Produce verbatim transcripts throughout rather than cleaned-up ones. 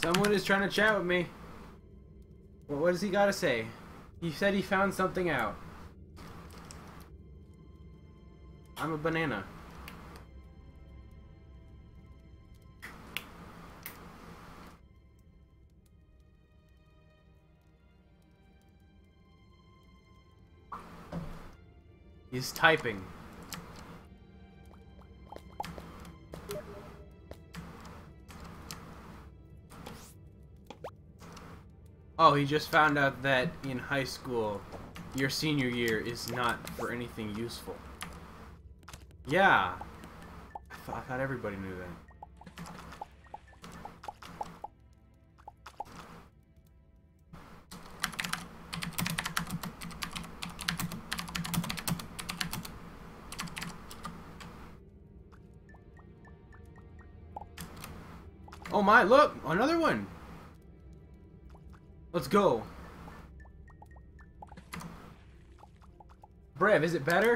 Someone is trying to chat with me. What, what does he got to say? He said he found something out. I'm a banana. He's typing. Oh, he just found out that in high school, your senior year is not for anything useful. Yeah. I thought, I thought everybody knew that. Oh my, look! Another one! Let's go. Brev, is it better?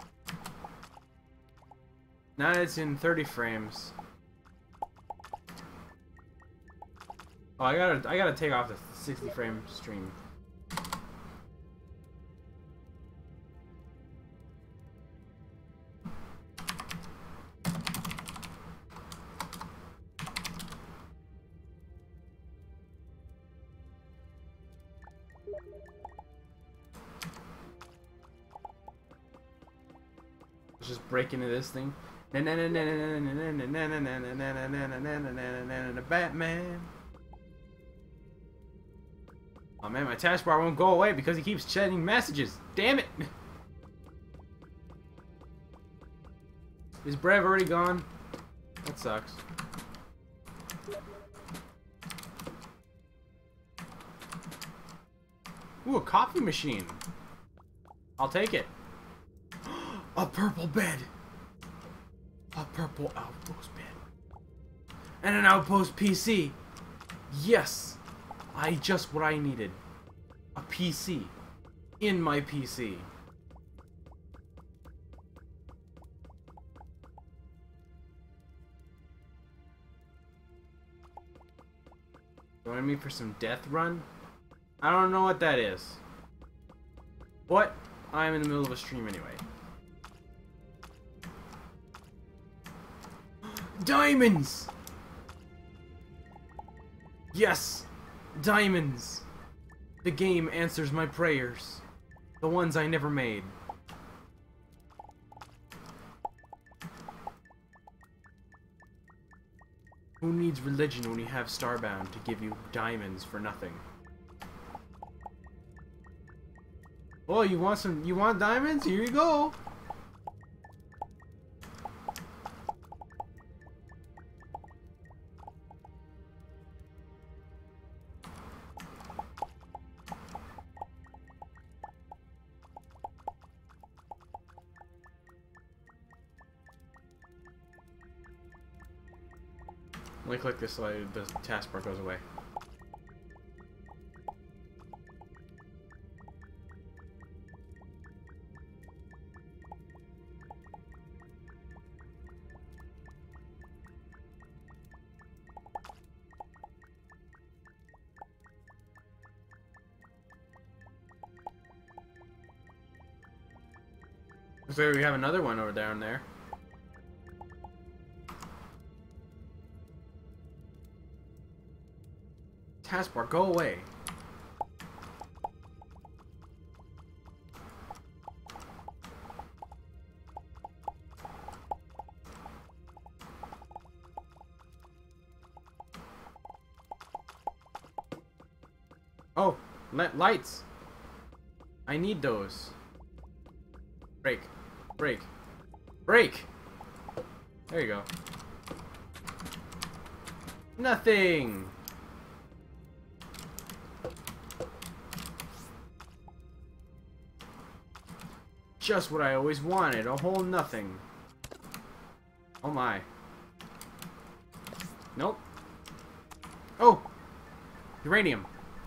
Now it's in thirty frames. Oh, I gotta, I gotta take off the sixty frame stream. Let's just break into this thing. Batman. Oh man, my taskbar won't go away because he keeps sending messages. Damn it! Is Brev already gone? That sucks. Ooh, a coffee machine. I'll take it. A purple bed. A purple outpost bed. And an outpost P C. Yes. I just what I needed. A P C. In my P C. Join me for some death run? I don't know what that is. But I'm in the middle of a stream anyway. Diamonds! Yes! Diamonds! The game answers my prayers. The ones I never made. Who needs religion when you have Starbound to give you diamonds for nothing? Oh, you want some, you want diamonds? Here you go! Let me click this so the taskbar goes away. So we have another one over down there. Taskbar, go away. Oh, let lights. I need those. Break. Break. Break! There you go. Nothing! Just what I always wanted, a whole nothing. Oh my. Nope. Oh! Uranium.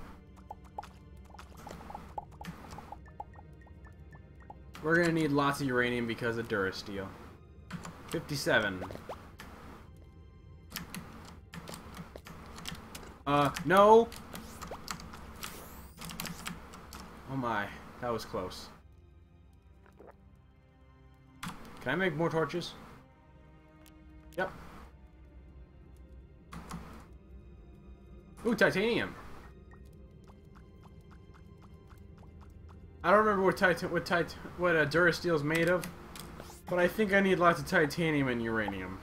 We're gonna need lots of uranium because of Durasteel. fifty-seven. Uh, Uh, no! Oh my, that was close. Can I make more torches? Yep. Ooh, titanium. I don't remember what titan what tit what uh, Durasteel is made of, but I think I need lots of titanium and uranium.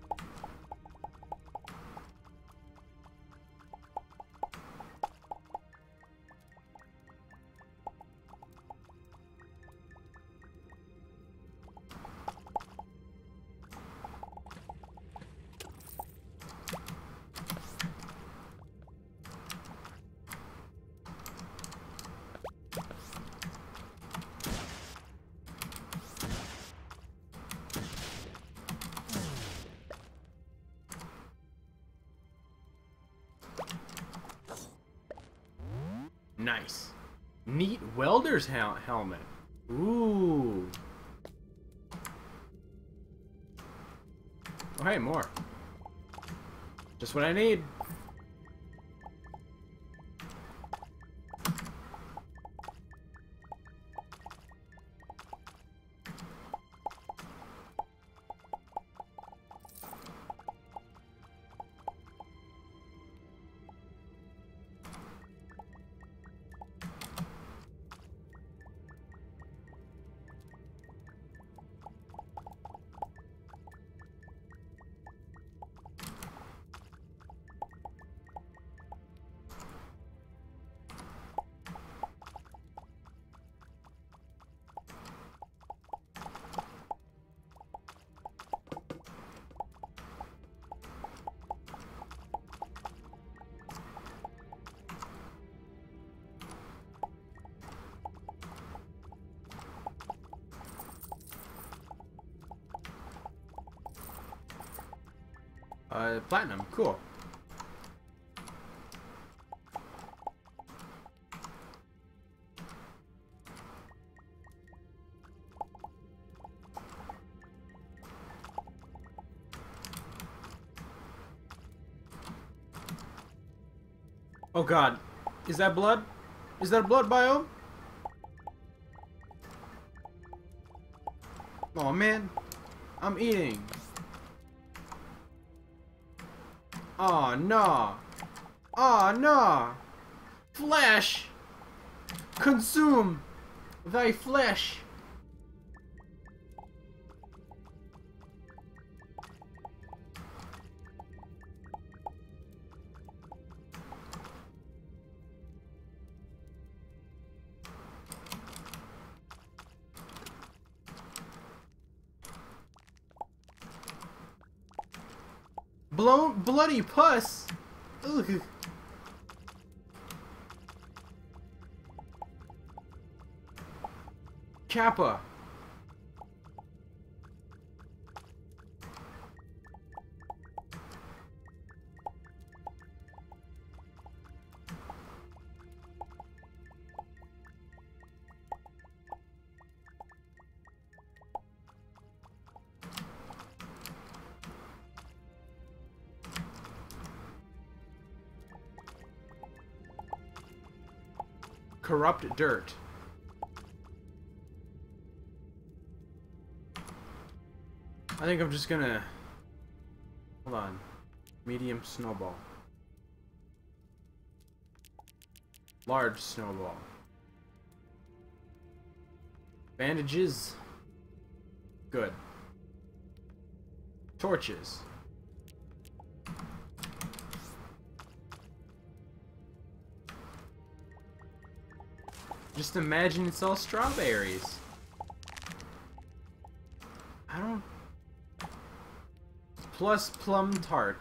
Nice. Neat welder's hel helmet. Ooh. Oh, hey, more. Just what I need. Uh, platinum. Cool. Oh god. Is that blood? Is that a blood biome? Oh man. I'm eating. Oh no. Oh no. Flesh. Consume thy flesh. Blown bloody pus. Ugh. Kappa. Corrupt dirt. I think I'm just gonna... Hold on. Medium snowball. Large snowball. Bandages. Good. Torches. Just imagine it's all strawberries. I don't... Plus plum tart.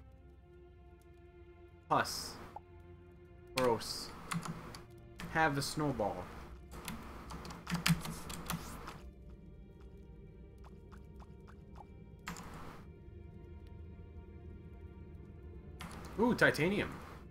Pus. Gross. Have a snowball. Ooh, titanium.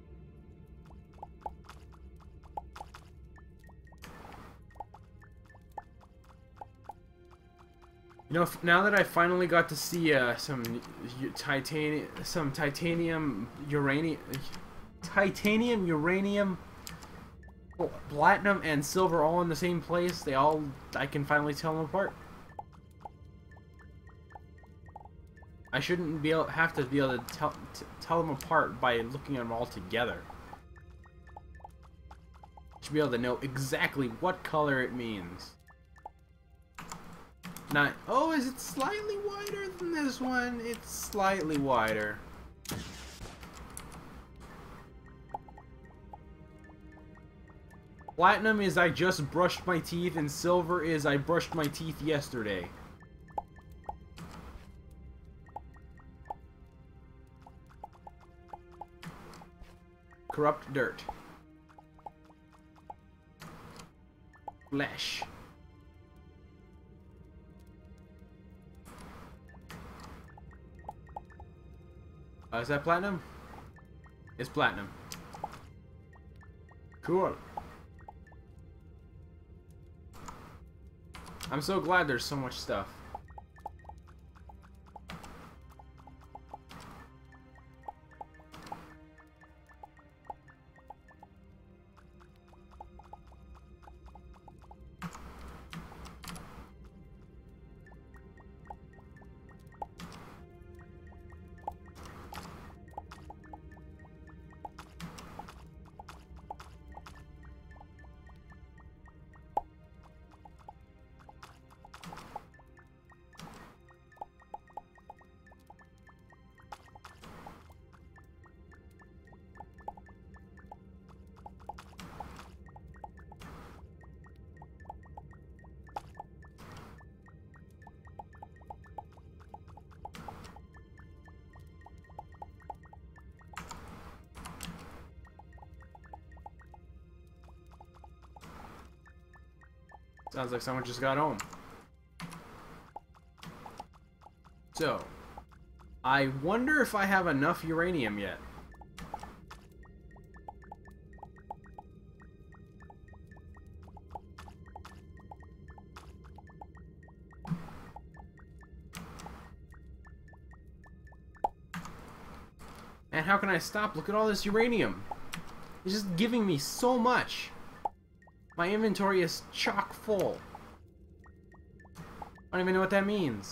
You know, now that I finally got to see uh, some titanium, some titanium uranium, titanium, uranium, platinum, and silver all in the same place. They all, I can finally tell them apart. I shouldn't be able, have to be able to tell, t tell them apart by looking at them all together. I should be able to know exactly what color it means. Not, oh, is it slightly wider than this one? It's slightly wider. Platinum is I just brushed my teeth, and silver is I brushed my teeth yesterday. Corrupt dirt. Flesh. Uh, is that platinum? It's platinum. Cool. I'm so glad there's so much stuff. Sounds like someone just got home. So, I wonder if I have enough uranium yet. And how can I stop? Look at all this uranium. It's just giving me so much. My inventory is chock full. I don't even know what that means.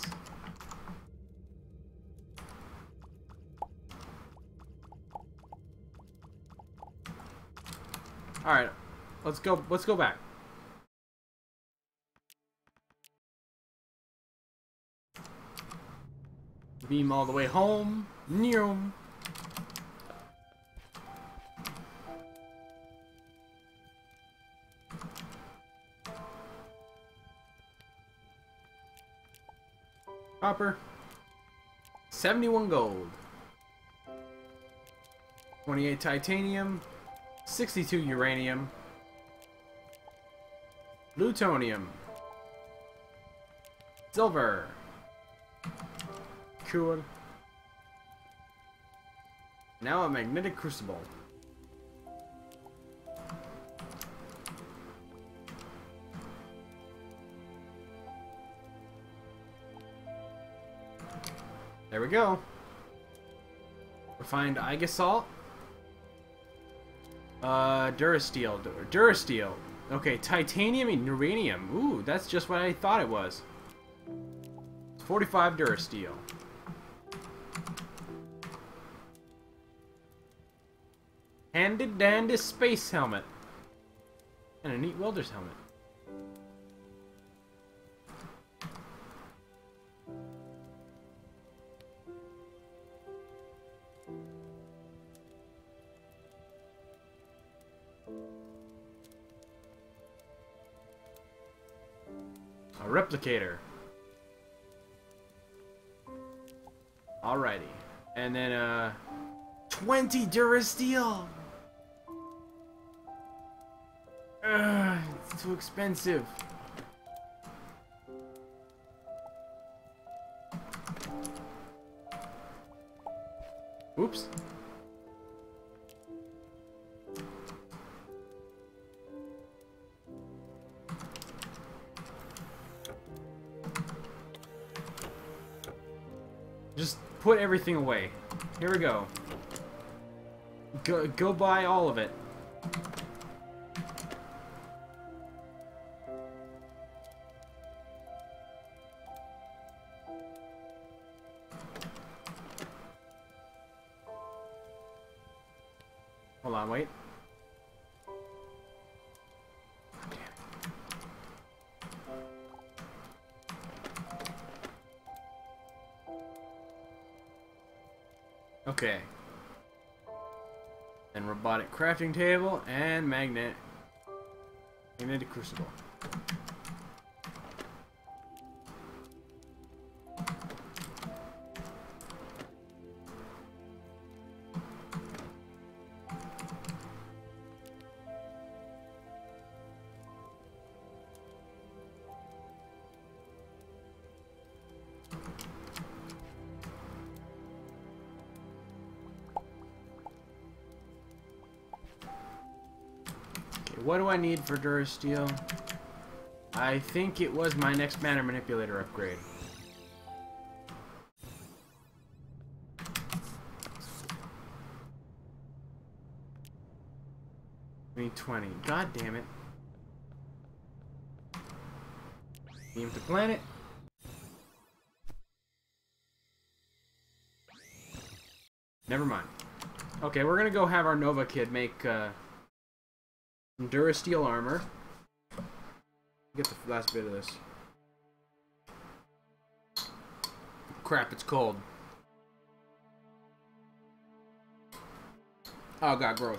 Alright, let's go let's go back. Beam all the way home. Neum. Copper. seventy-one gold. twenty-eight titanium. sixty-two uranium. Plutonium. Silver. Cool. Now a magnetic crucible. There we go. Refined Igasalt. Uh, Durasteel. Durasteel. Okay, titanium and uranium. Ooh, that's just what I thought it was. forty-five Durasteel. Handy dandy space helmet. And a neat welder's helmet. A replicator. Alrighty. And then, uh... twenty Durasteel! Ugh, it's too expensive. Oops. Just put everything away. Here we go. Go, go buy all of it. Hold on, wait. Okay. And robotic crafting table and magnet magnetic crucible. What do I need for Durasteel? I think it was my next matter manipulator upgrade. I need twenty. God damn it. Beam to planet. Never mind. Okay, we're gonna go have our Nova kid make uh, some Durasteel armor. Get the last bit of this. Crap, it's cold. Oh god, gross.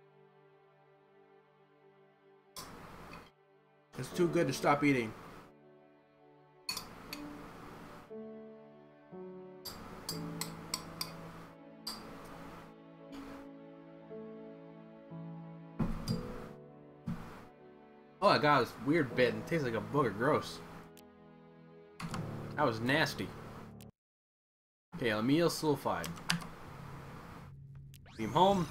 It's too good to stop eating. Oh, I got this weird bit and it tastes like a booger. Gross. That was nasty. Okay, Lamille sulfide. Beam home.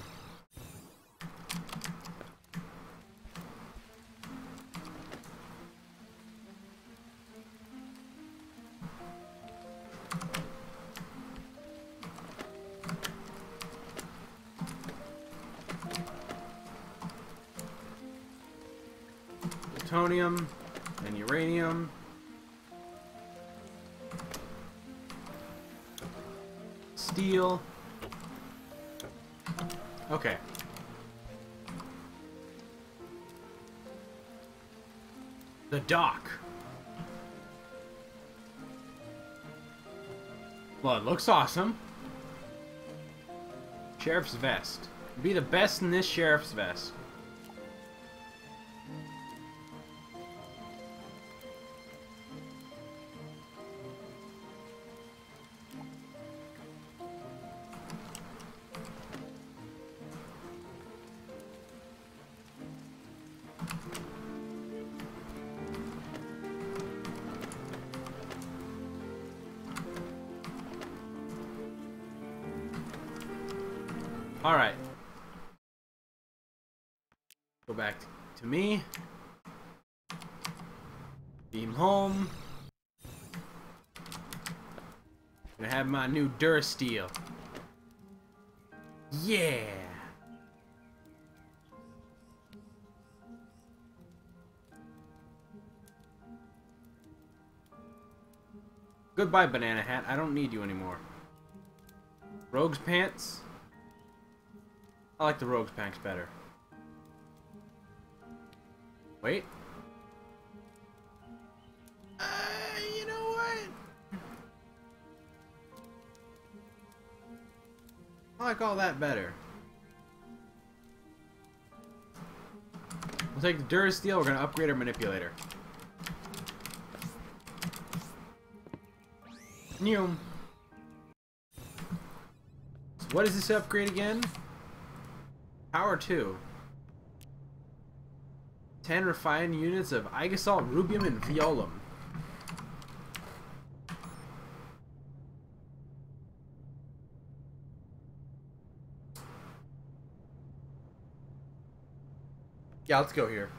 Plutonium and uranium. Steel. Okay. The dock. Well, it looks awesome. Sheriff's vest. Be the best in this sheriff's vest. Alright. Go back to me. Beam home. Gonna have my new Durasteel. Yeah! Goodbye, Banana Hat. I don't need you anymore. Rogue's Pants. I like the Rogue's Pants better. Wait. Uh, you know what? I like all that better. We'll take the Durasteel. We're gonna upgrade our manipulator. New. So what is this upgrade again? Power two. ten refined units of Igasalt, Rubium, and Violum. Yeah, let's go here.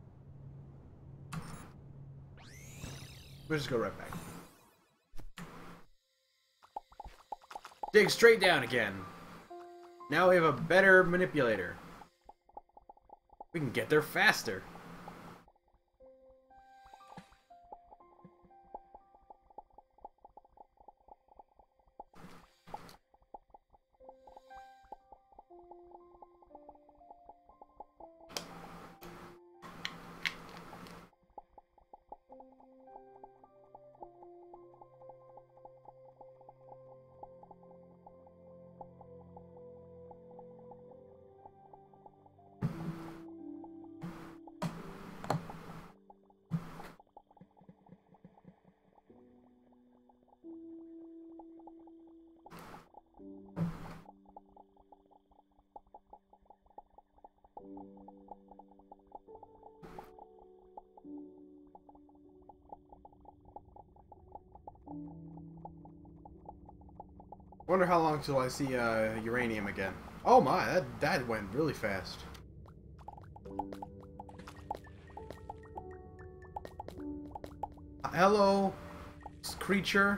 We'll just go right back. Dig straight down again. Now we have a better manipulator. We can get there faster. Wonder how long till I see uh, uranium again. Oh my, that that went really fast. Hello, creature.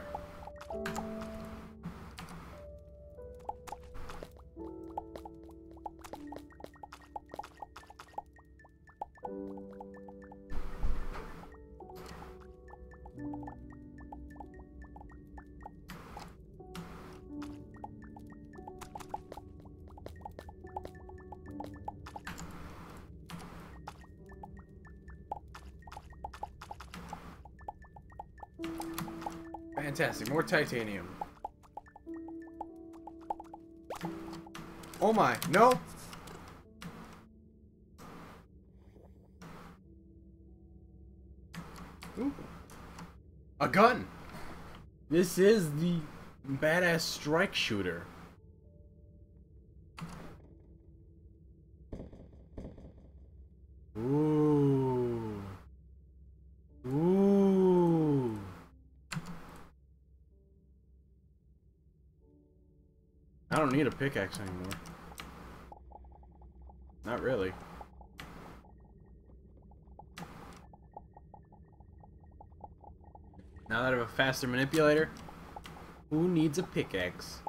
Fantastic, more titanium. Oh my, no! Ooh. A gun! This is the badass strike shooter. Ooh. Ooh. I don't need a pickaxe anymore. Not really. Now that I have a faster manipulator, who needs a pickaxe?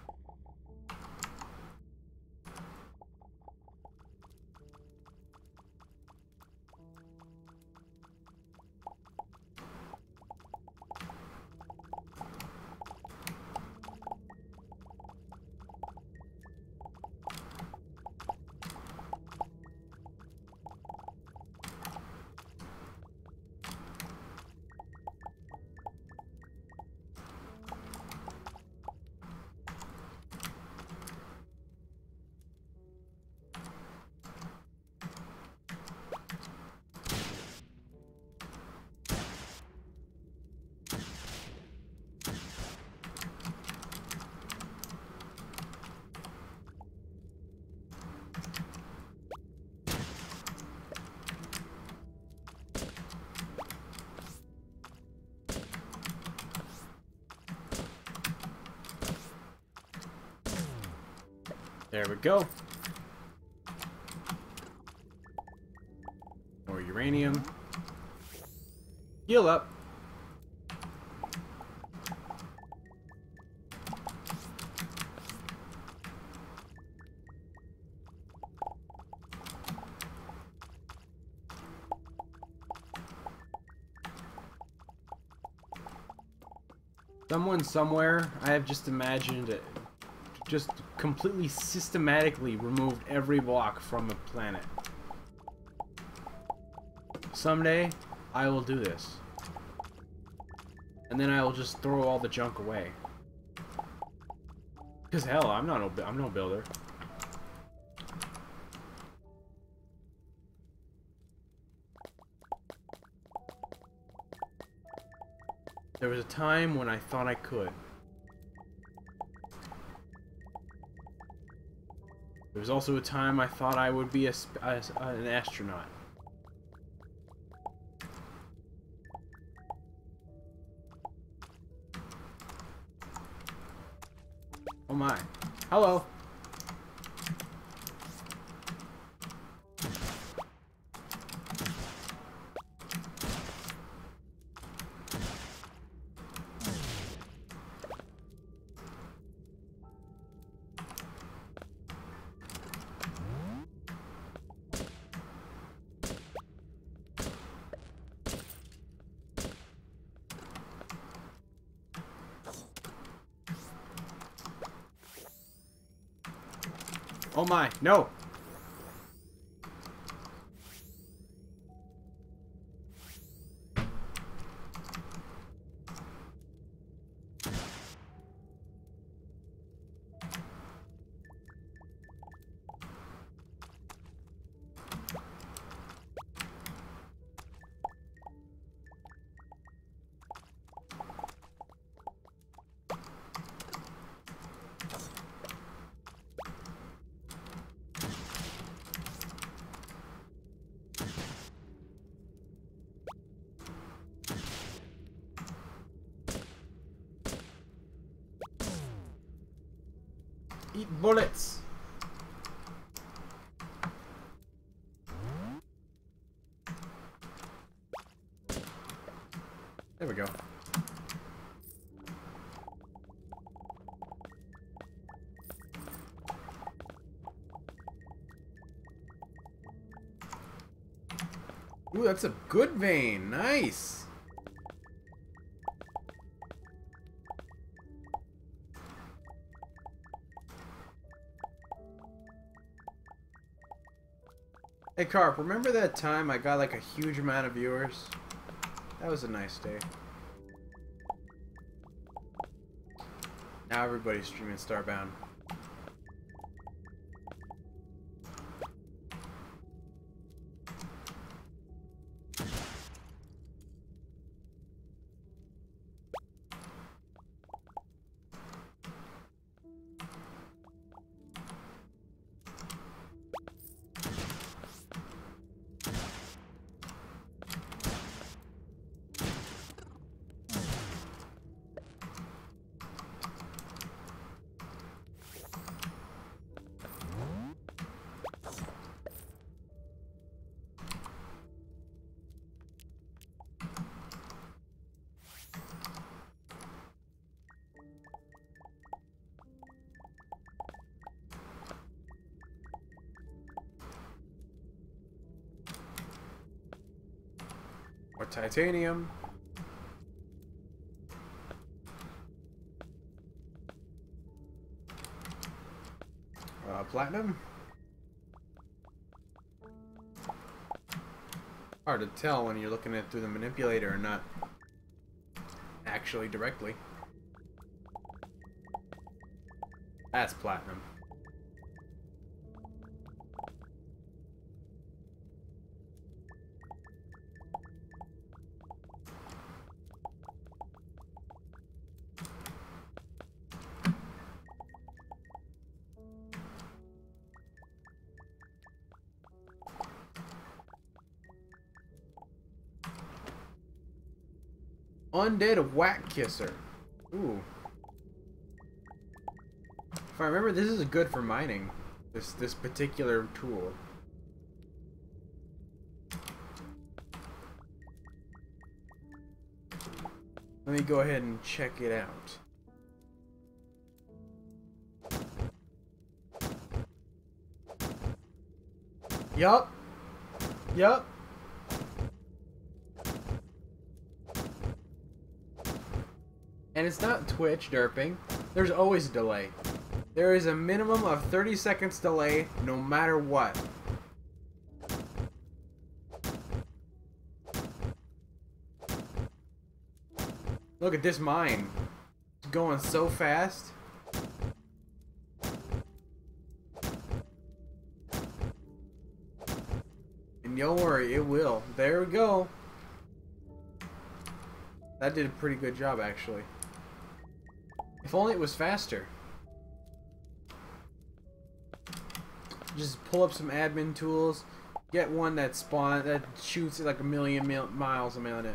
There we go. More uranium. Heal up. Someone somewhere, I have just imagined it, just completely systematically removed every block from a planet. Someday, I will do this. And then I will just throw all the junk away. Because hell, I'm not no, I'm no builder. There was a time when I thought I could. There was also a time I thought I would be a, a, an astronaut. Oh my. Hello. Oh my, no! Eat bullets! There we go. Ooh, that's a good vein. Nice! Hey Carp, remember that time I got like a huge amount of viewers? That was a nice day. Now everybody's streaming Starbound. Or titanium. Uh, platinum? Hard to tell when you're looking at it through the manipulator or not actually directly. That's platinum. Undead Whack Kisser. Ooh. If I remember, this is good for mining. This this particular tool. Let me go ahead and check it out. Yup. Yup. And it's not Twitch derping. There's always a delay. There is a minimum of thirty seconds delay no matter what. Look at this mine. It's going so fast. And don't worry, it will. There we go. That did a pretty good job, actually. If only it was faster. Just pull up some admin tools. Get one that spawn that shoots like a million mil miles a minute.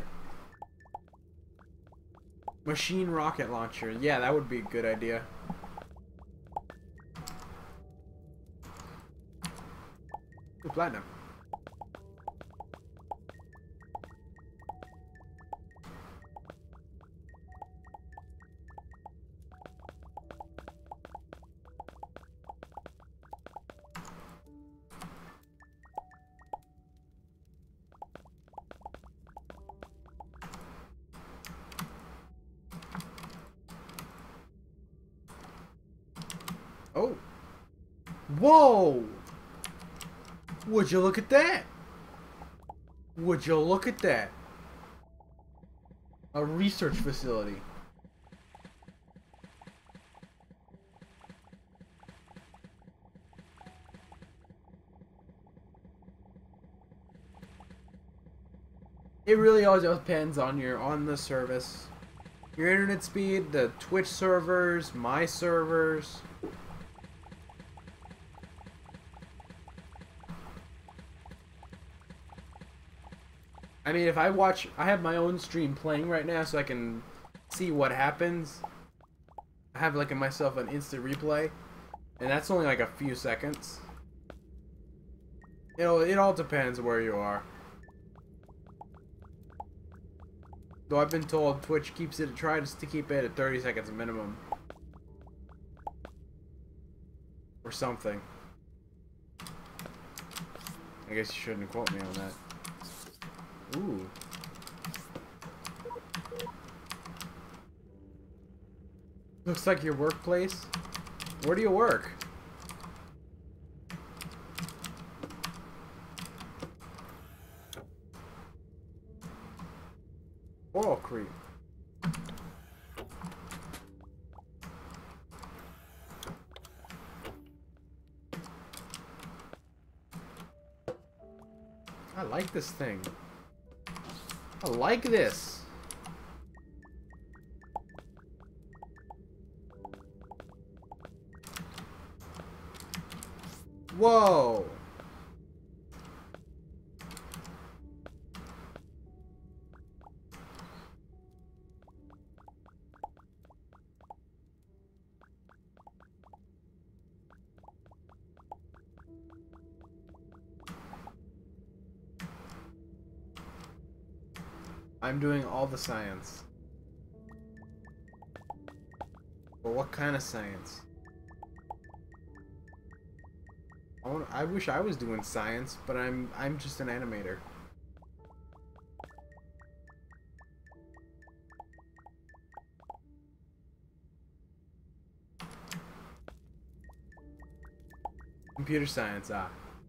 Machine rocket launcher. Yeah, that would be a good idea. Ooh, platinum. Whoa! Would you look at that? Would you look at that? A research facility. It really all depends on your on the service. Your internet speed, the Twitch servers, my servers. I mean, if I watch, I have my own stream playing right now so I can see what happens. I have like in myself an instant replay, and that's only like a few seconds. It'll, it all depends where you are. Though I've been told Twitch keeps it, tries to keep it at thirty seconds minimum. Or something. I guess you shouldn't quote me on that. Ooh. Looks like your workplace. Where do you work? Coral Creek. I like this thing. I like this. Whoa. I'm doing all the science. But what kind of science? I, want, I wish I was doing science, but I'm I'm just an animator. Computer science, ah.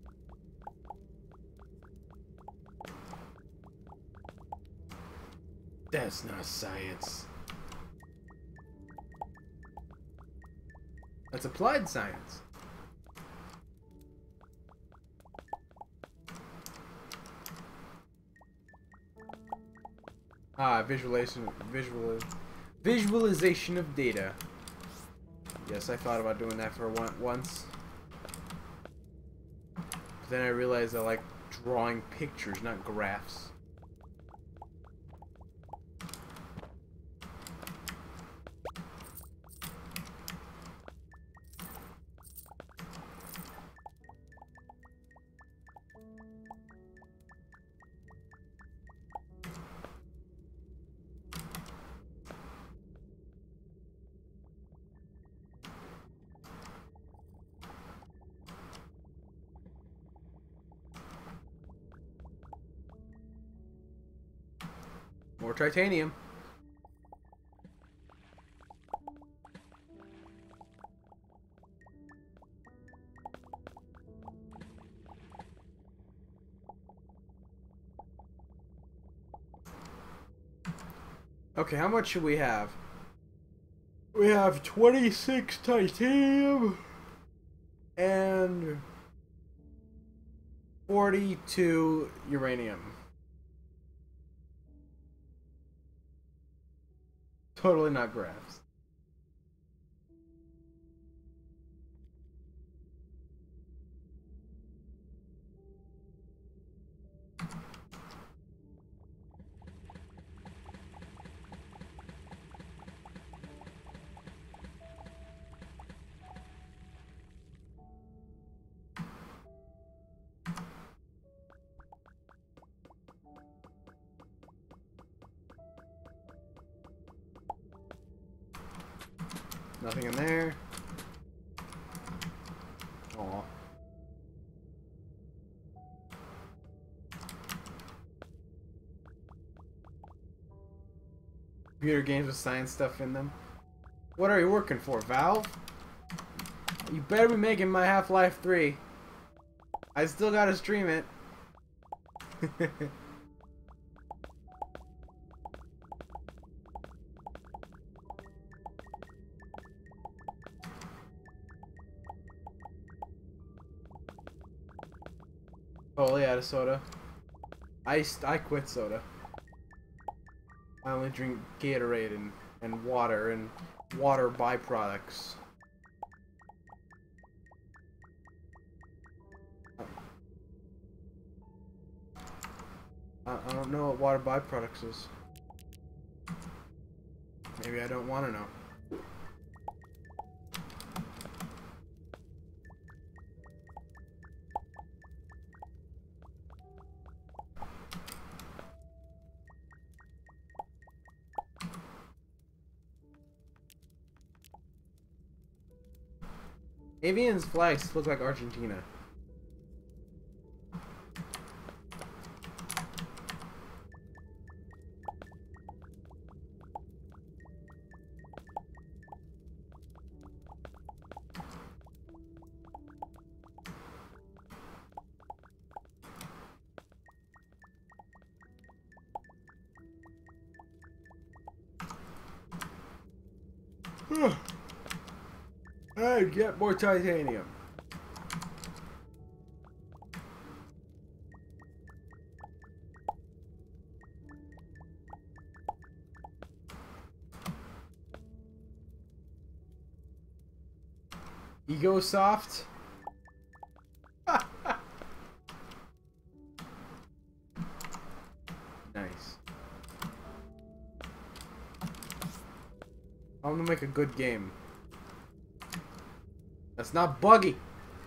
That's not science. That's applied science. Ah, visualization, visual, visualization of data. Yes, I thought about doing that for one, once. But then I realized I like drawing pictures, not graphs. More titanium. Okay, how much should we have? We have twenty-six titanium and forty-two uranium. Totally not graphs. Nothing in there. Aw. Computer games with science stuff in them. What are you working for, Valve? You better be making my Half-Life three. I still gotta stream it. Totally out of soda. I, I quit soda. I only drink Gatorade and, and water and water byproducts. I, I don't know what water byproducts is. Maybe I don't want to know. Avian's flags look like Argentina. Hey, get more titanium. Ego soft. Nice. I'm gonna make a good game. That's not buggy.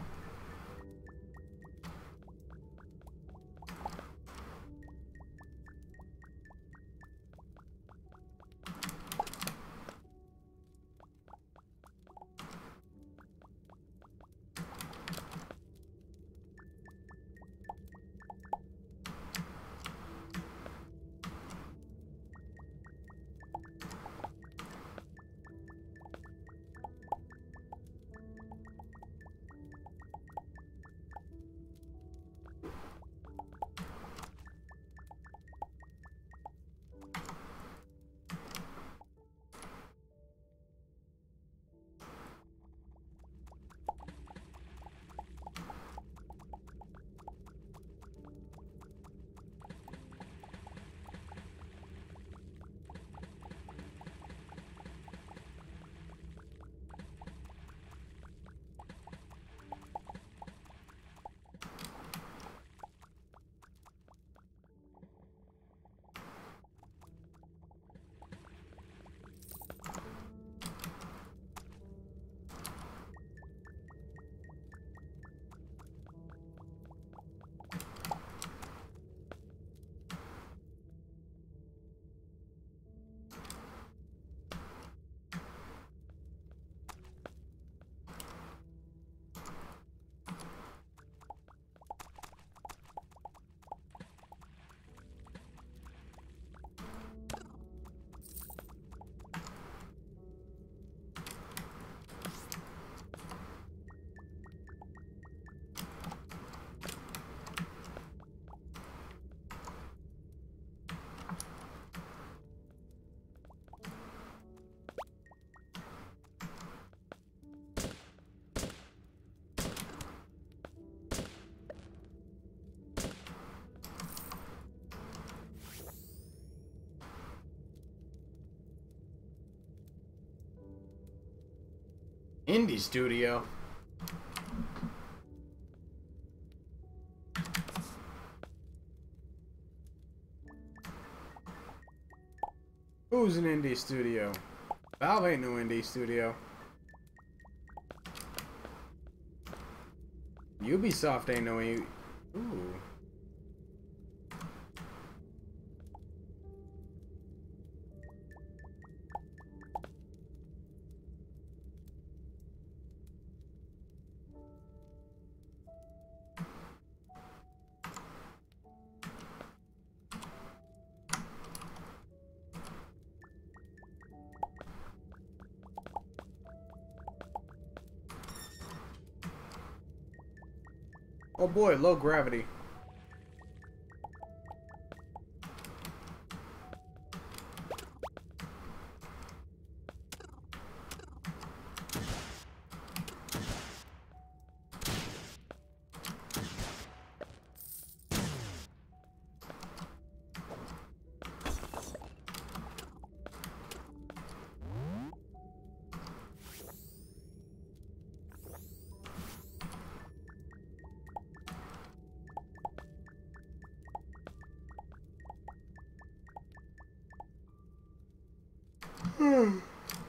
Indie studio. Who's an indie studio? Valve ain't no indie studio. Ubisoft ain't no e Ooh. Oh boy, low gravity. Hmm.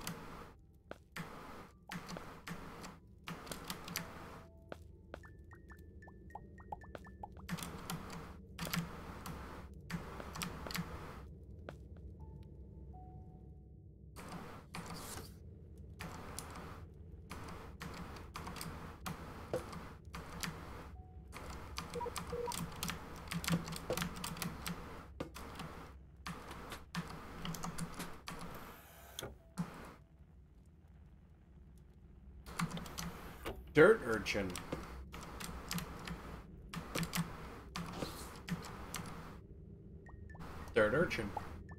Dirt urchin. Dirt urchin.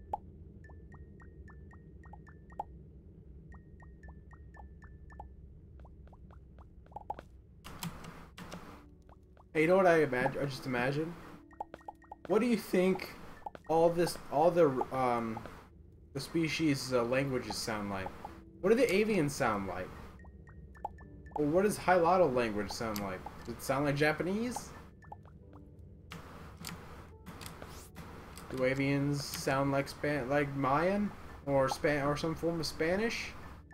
Hey, you know what I imagine? I just imagine. What do you think all this, all the um, the species uh, languages sound like? What do the avians sound like? Or what does Hyloto language sound like? Does it sound like Japanese? Do avians sound like Span, like Mayan, or Span, or some form of Spanish?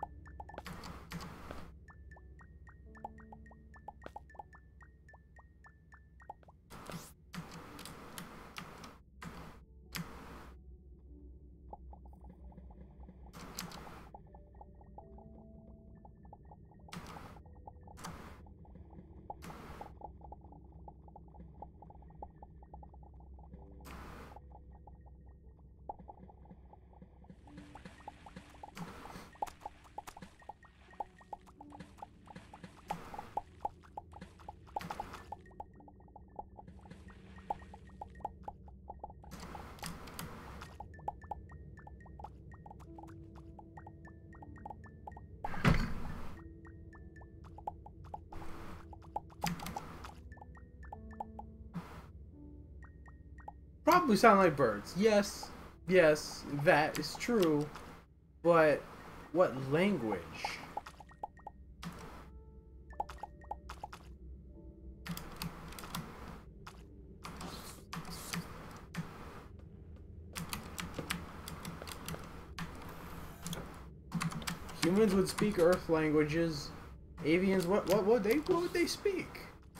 Probably sound like birds. Yes, yes, that is true. But what language? Humans would speak Earth languages. Avians, what, what, what, they, what would they speak?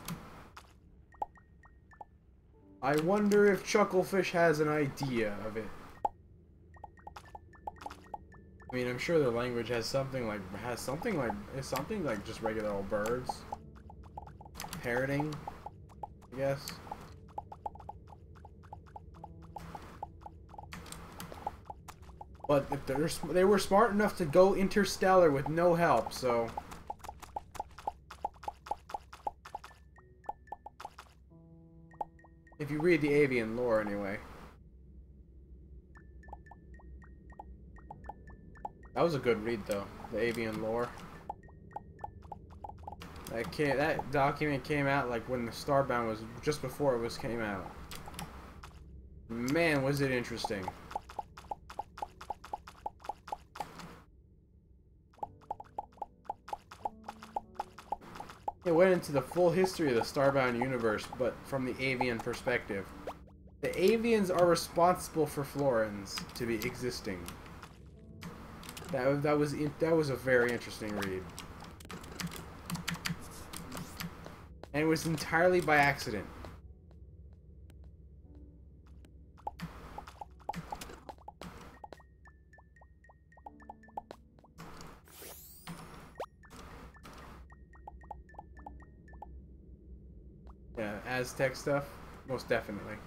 I wonder if Chucklefish has an idea of it. I mean, I'm sure their language has something like, has something like, is something like just regular old birds. Parroting, I guess. But if they're, they were smart enough to go interstellar with no help, so... If you read the avian lore, anyway. That was a good read, though. The avian lore. That came, that document came out like when the Starbound was just before it was came out. Man, was it interesting. It went into the full history of the Starbound universe, but from the avian perspective. The avians are responsible for Florins to be existing. That that was that was a very interesting read, and it was entirely by accident. Yeah, Aztec stuff, most definitely.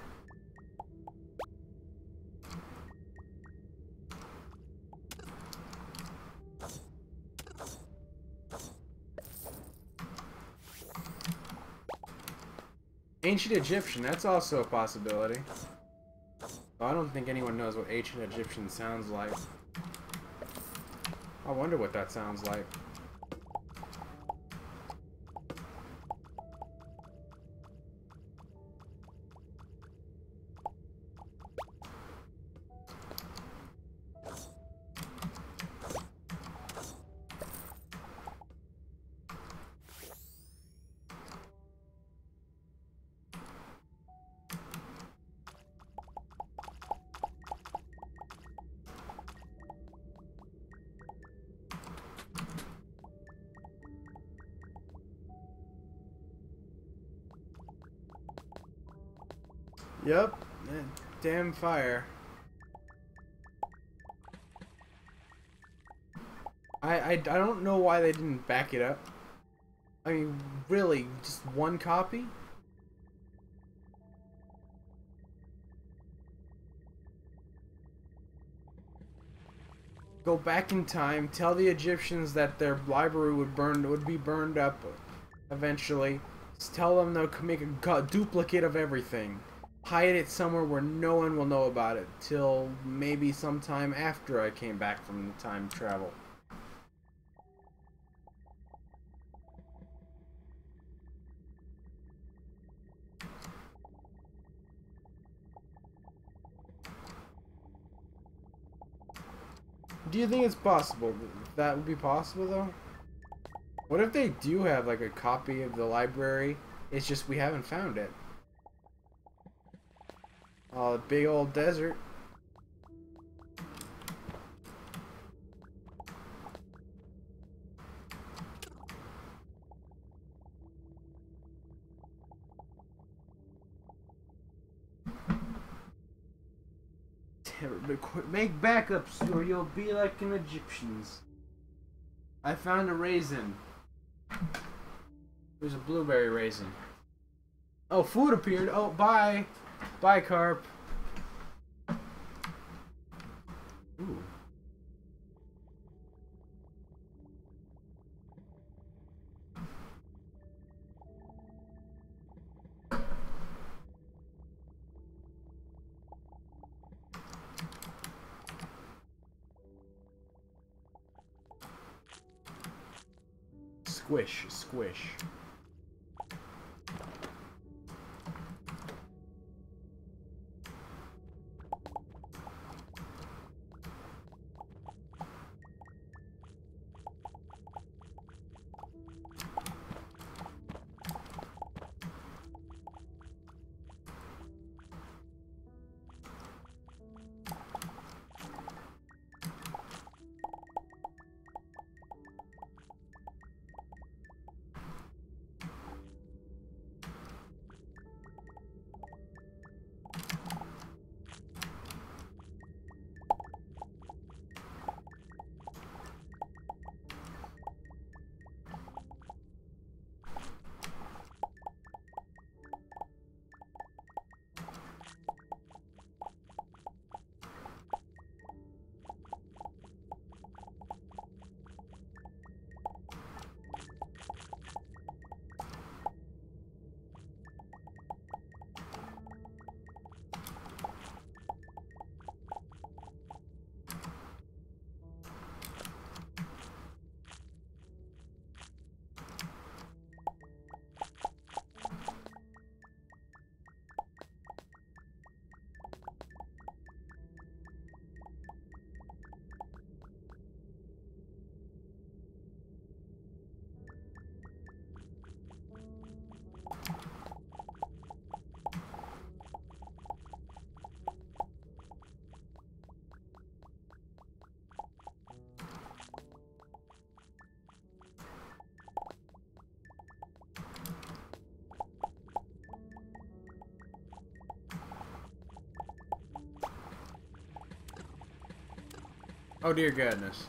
Ancient Egyptian, that's also a possibility. Oh, I don't think anyone knows what ancient Egyptian sounds like. I wonder what that sounds like. Yep, that damn fire. I, I, I don't know why they didn't back it up. I mean, really, just one copy? Go back in time, tell the Egyptians that their library would burn would be burned up eventually. Just tell them they'll make a duplicate of everything. Hide it somewhere where no one will know about it till maybe sometime after I came back from time travel. Do you think it's possible? That would be possible though? What if they do have like a copy of the library? It's just we haven't found it. Oh, the big old desert. Make backups or you'll be like an Egyptians. I found a raisin. There's a blueberry raisin. Oh, food appeared. Oh, bye. Bye, carp. Ooh. Squish, squish. Oh dear goodness.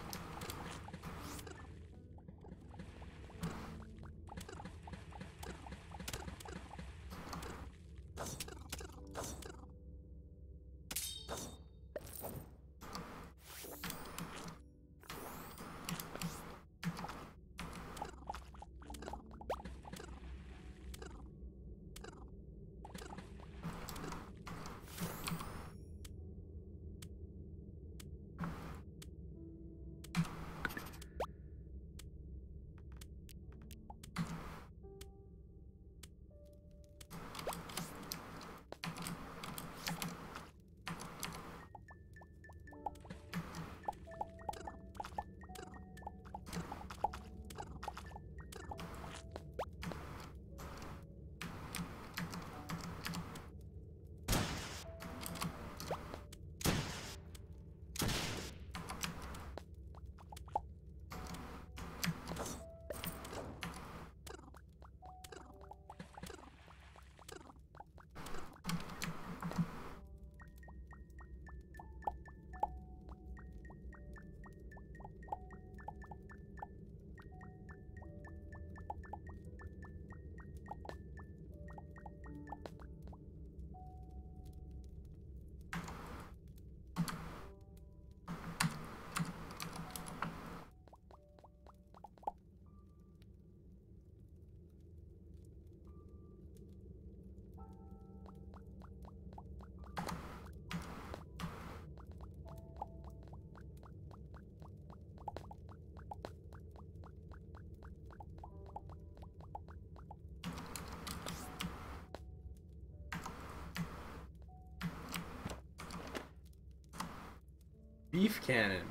Beef cannon.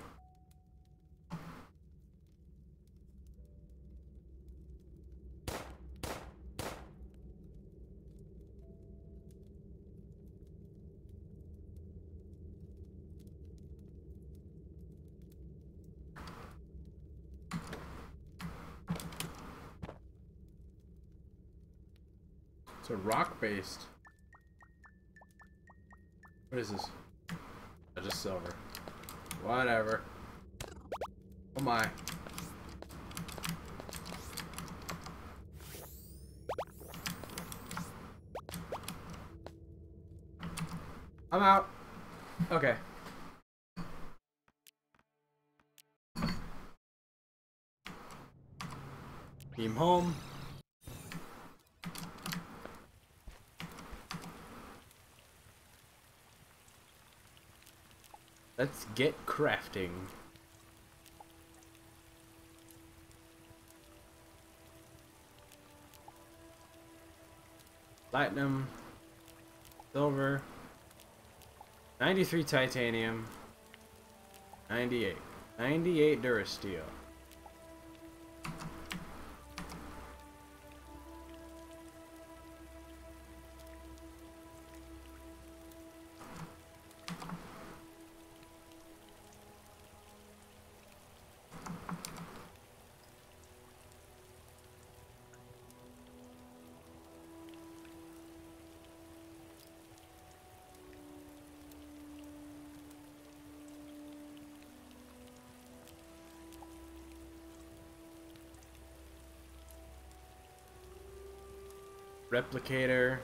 It's a rock-based. What is this? Oh, just silver. Whatever. Oh my. I'm out. Okay. Beam home. Let's get crafting. Platinum, silver, ninety-three titanium, ninety-eight, ninety-eight Durasteel. Replicator.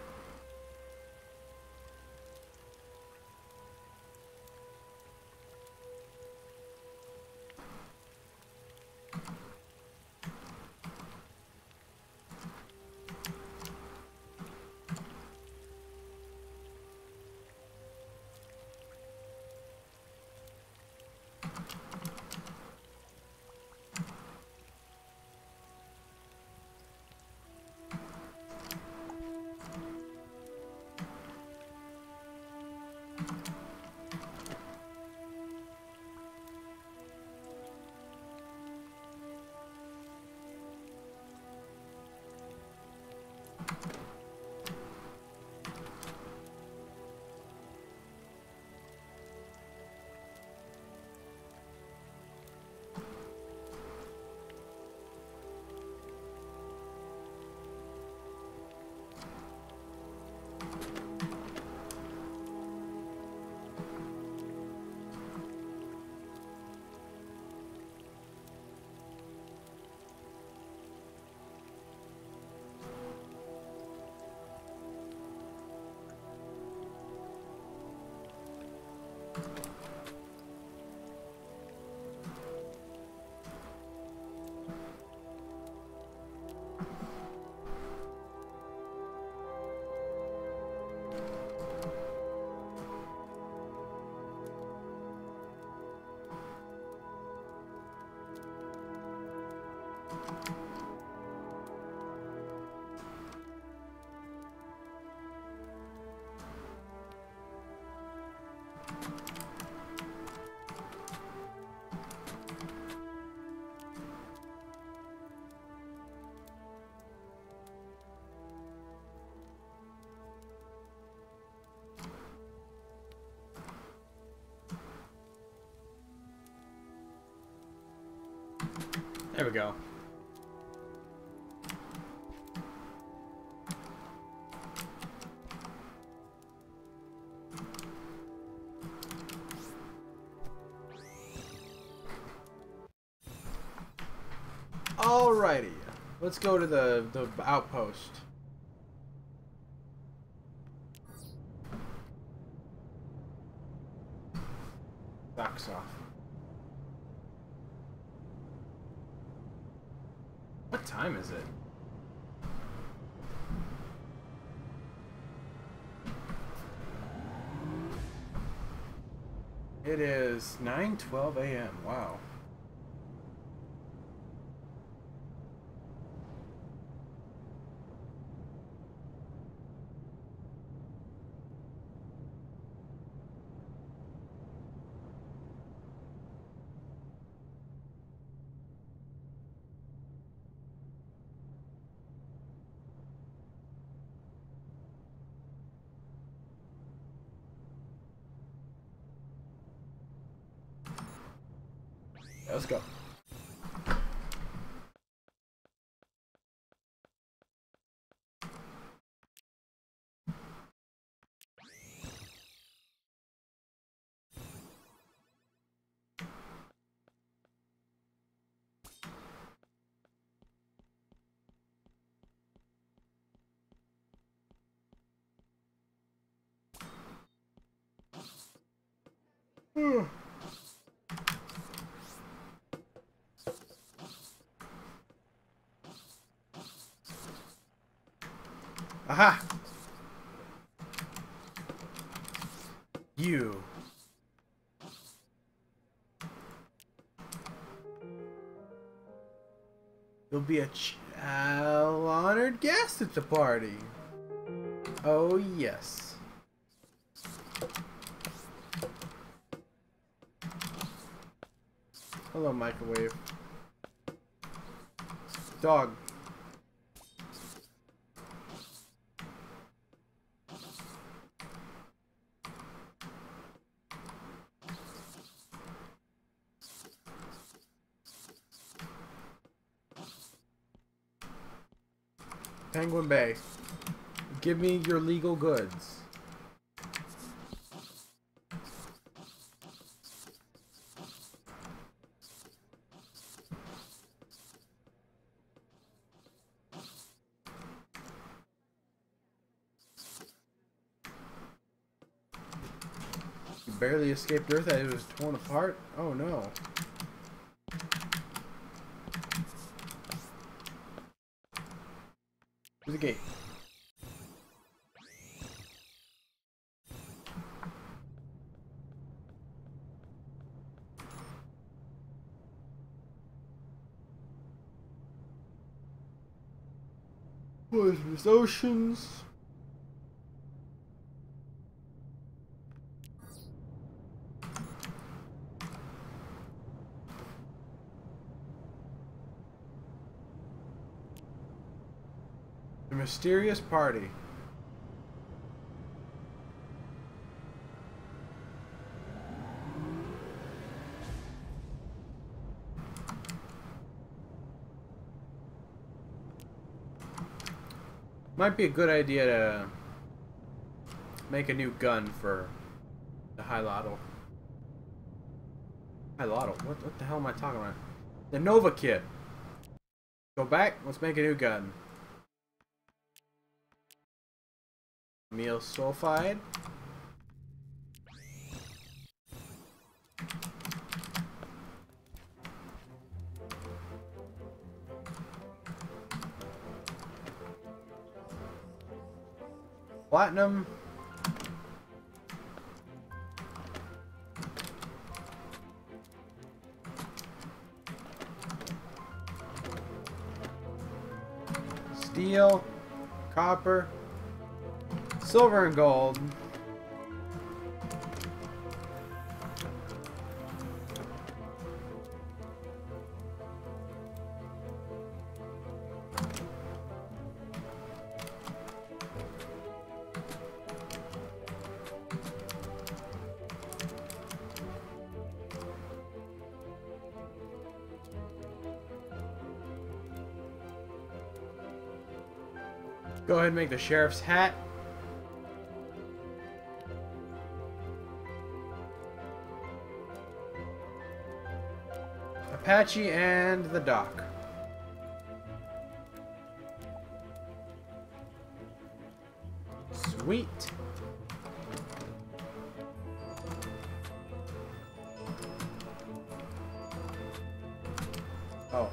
There we go. Alrighty, let's go to the, the outpost. Socks off. What time is it? It is nine twelve a m Wow. let's go. Hmm. Aha! You. You'll be a child honored guest at the party. Oh, yes. Hello, microwave. Dog. Penguin Bay. Give me your legal goods. You barely escaped Earth as it was torn apart? Oh no. There's a gate. Poisonous oceans. The mysterious party. Might be a good idea to make a new gun for the Hilotl. Hilotl? What, what the hell am I talking about? The Nova Kit. Go back, let's make a new gun. Meal sulfide. Platinum. Steel. Copper. Silver and gold. Go ahead and make the sheriff's hat. Apache and the dock. Sweet. Oh.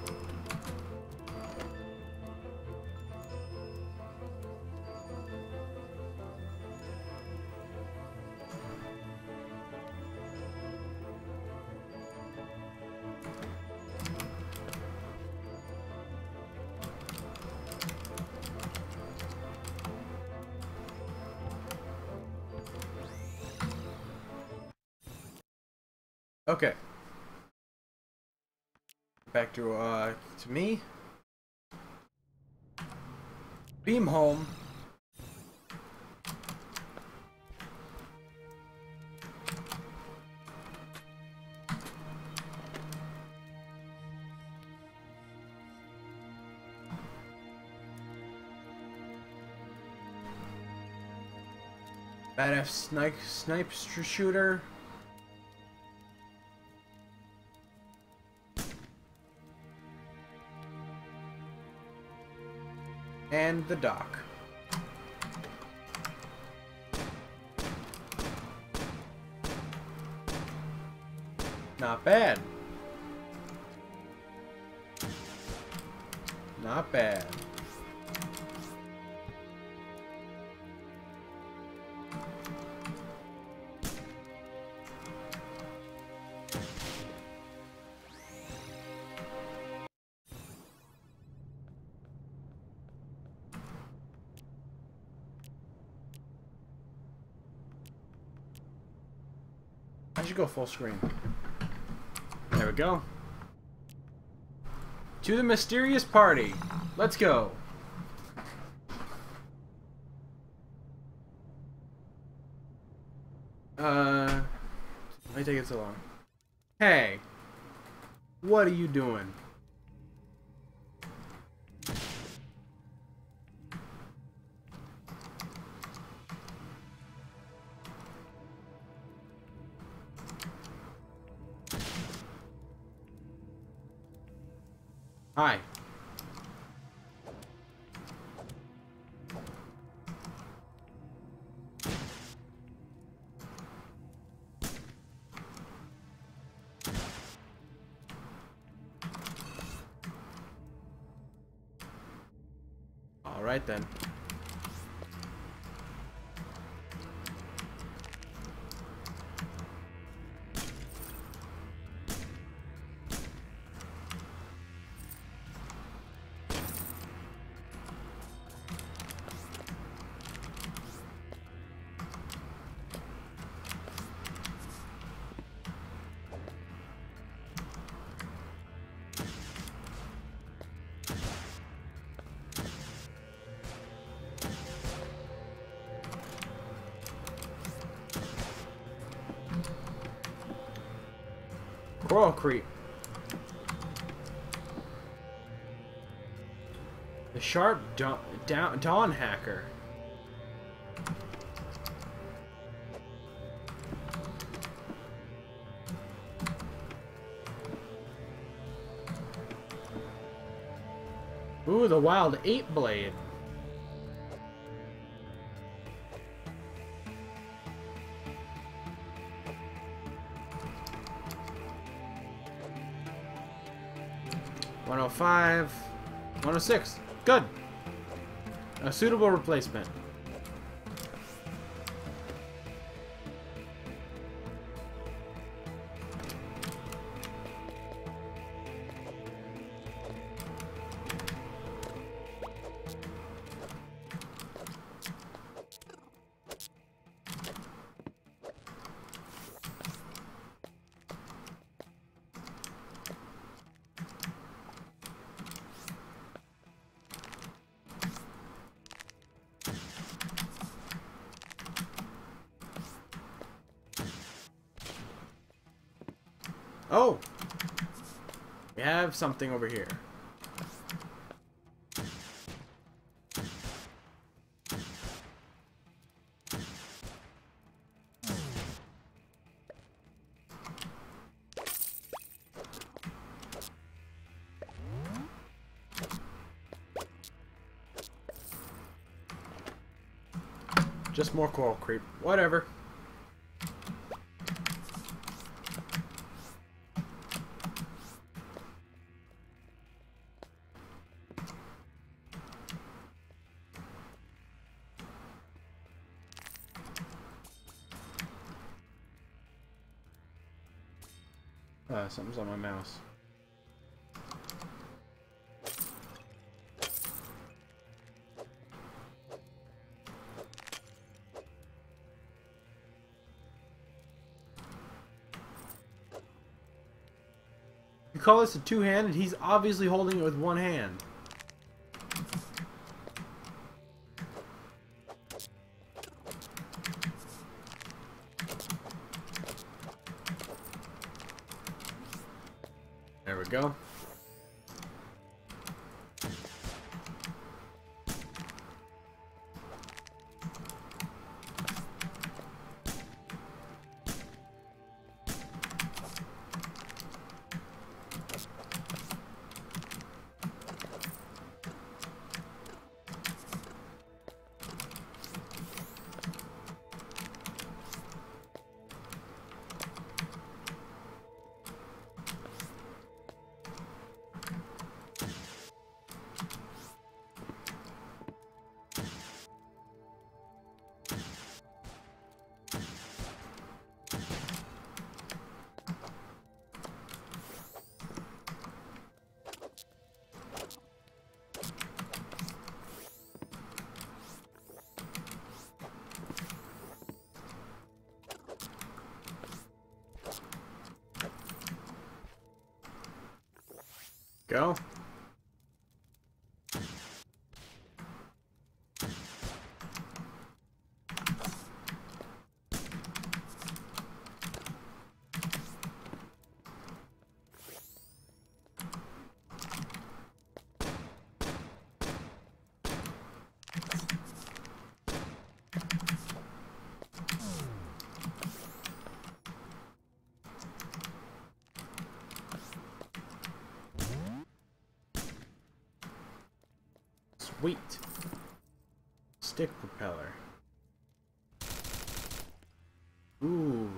Okay. Back to, uh, to me. Beam home. Badass snipe snipe shooter. And the dock. Not bad. Not bad. I should go full screen. There we go. To the mysterious party. Let's go. Uh, why take it so long? Hey, what are you doing? Hi. All right then. Coral Creep. The Sharp Dawn, Dawn, Dawn Hacker. Ooh, the Wild Ape Blade. one oh five, one oh six. Good. A suitable replacement. Oh! We have something over here. Just more coral creep. Whatever. Uh, something's on my mouse. You call this a two-handed? He's obviously holding it with one hand. There we go. Go. Sweet. Stick propeller. Ooh.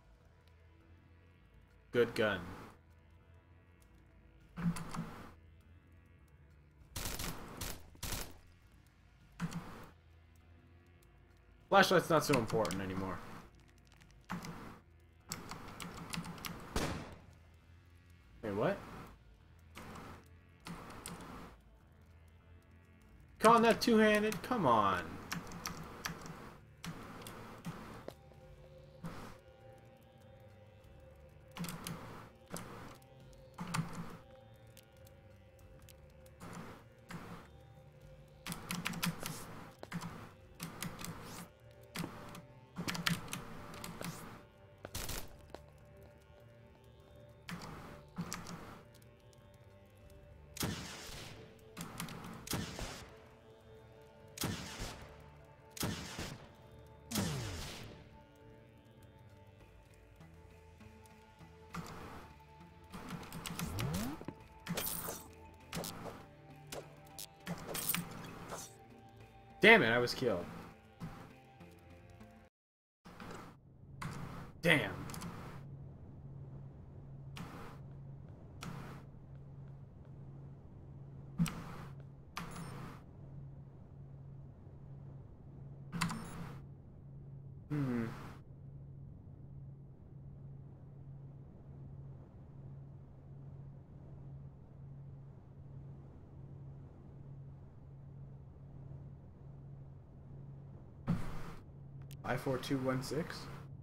Good gun. Flashlight's not so important anymore. Wait, what? Calling that two-handed? Come on. Damn it, I was killed. Damn. Hmm. I four two one six.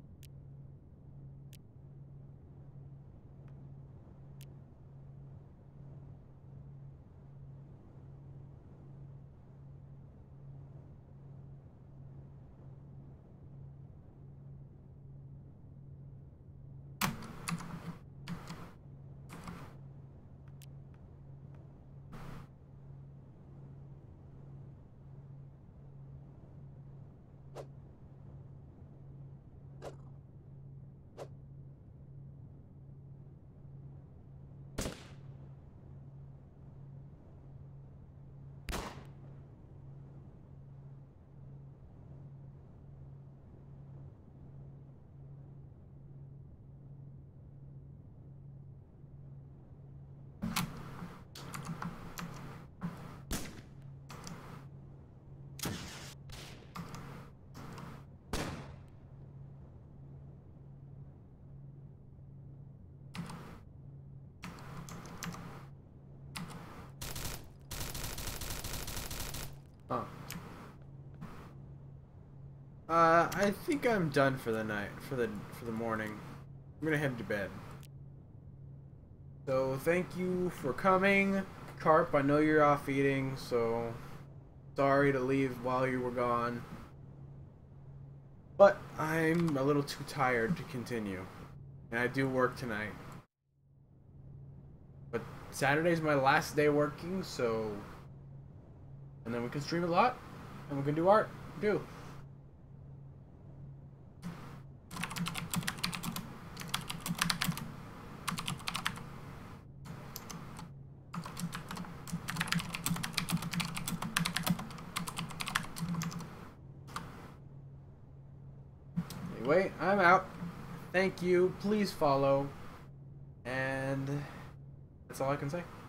Oh. Uh, I think I'm done for the night, for the for the morning. I'm gonna head to bed. So thank you for coming, Carp. I know you're off eating, so sorry to leave while you were gone. But I'm a little too tired to continue, and I do work tonight. But Saturday's my last day working, so and then we can stream a lot, and we can do art, do. Anyway, I'm out. Thank you. Please follow. And that's all I can say.